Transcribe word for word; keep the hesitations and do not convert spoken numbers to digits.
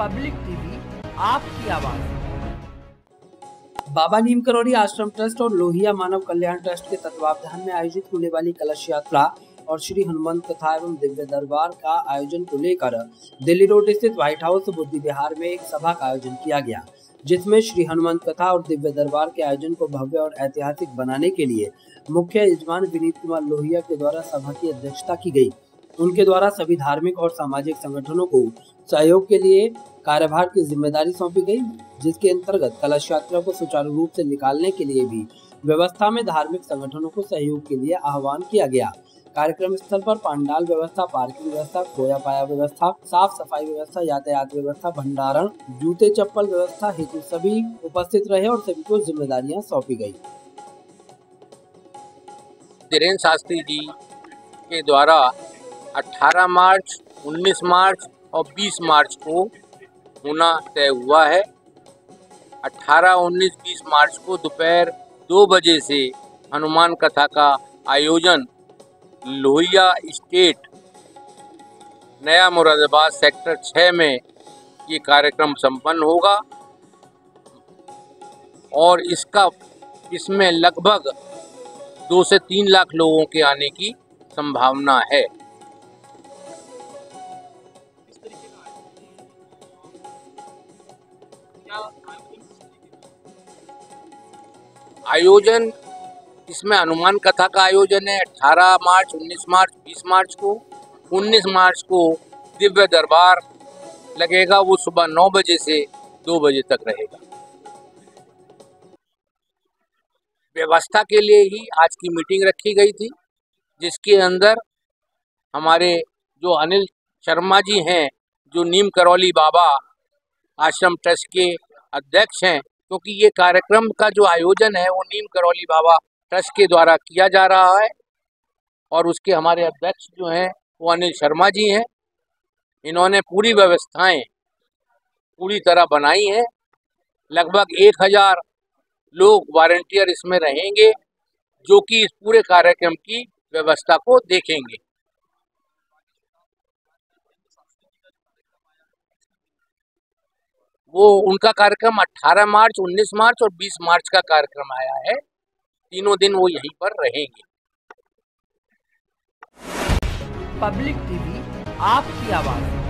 Public TV आपकी आवाज। बाबा नीम करौली आश्रम ट्रस्ट और लोहिया मानव कल्याण ट्रस्ट के तत्वावधान में आयोजित होने वाली कलश यात्रा और श्री हनुमंत कथा एवं दिव्य दरबार का आयोजन को लेकर दिल्ली रोड स्थित व्हाइट हाउस बुद्धि विहार में एक सभा का आयोजन किया गया, जिसमें श्री हनुमंत कथा और दिव्य दरबार के आयोजन को भव्य और ऐतिहासिक बनाने के लिए मुख्य यजमान विनीत कुमार लोहिया के द्वारा सभा की अध्यक्षता की गई। उनके द्वारा सभी धार्मिक और सामाजिक संगठनों को सहयोग के लिए कार्यभार की जिम्मेदारी सौंपी गई, जिसके अंतर्गत कलश यात्रा को सुचारू रूप से निकालने के लिए भी व्यवस्था में धार्मिक संगठनों को सहयोग के लिए आह्वान किया गया। कार्यक्रम स्थल पर पंडाल व्यवस्था, पार्किंग व्यवस्था, खोया पाया व्यवस्था, साफ सफाई व्यवस्था, यातायात व्यवस्था, भंडारण, जूते चप्पल व्यवस्था हेतु सभी उपस्थित रहे और सभी को जिम्मेदारियां सौंपी गई। धीरेन्द्र शास्त्री जी के द्वारा अठारह मार्च, उन्नीस मार्च और बीस मार्च को होना तय हुआ है। अठारह, उन्नीस, बीस मार्च को दोपहर दो बजे से हनुमान कथा का आयोजन लोहिया स्टेट नया मुरादाबाद सेक्टर छः में ये कार्यक्रम संपन्न होगा और इसका इसमें लगभग दो से तीन लाख लोगों के आने की संभावना है। आयोजन इसमें हनुमान कथा का आयोजन है अठारह मार्च, उन्नीस मार्च, बीस मार्च को। उन्नीस मार्च को दिव्य दरबार लगेगा, वो सुबह नौ बजे से दो बजे तक रहेगा। व्यवस्था के लिए ही आज की मीटिंग रखी गई थी, जिसके अंदर हमारे जो अनिल शर्मा जी हैं, जो नीम करौली बाबा आश्रम ट्रस्ट के अध्यक्ष हैं, क्योंकि ये कार्यक्रम का जो आयोजन है वो नीम करौली बाबा ट्रस्ट के द्वारा किया जा रहा है और उसके हमारे अध्यक्ष जो हैं वो अनिल शर्मा जी हैं। इन्होंने पूरी व्यवस्थाएं पूरी तरह बनाई हैं। लगभग एक हजार लोग वॉलंटियर इसमें रहेंगे, जो कि इस पूरे कार्यक्रम की व्यवस्था को देखेंगे। वो उनका कार्यक्रम अठारह मार्च, उन्नीस मार्च और बीस मार्च का कार्यक्रम आया है। तीनों दिन वो यहीं पर रहेंगे। पब्लिक टीवी आपकी आवाज।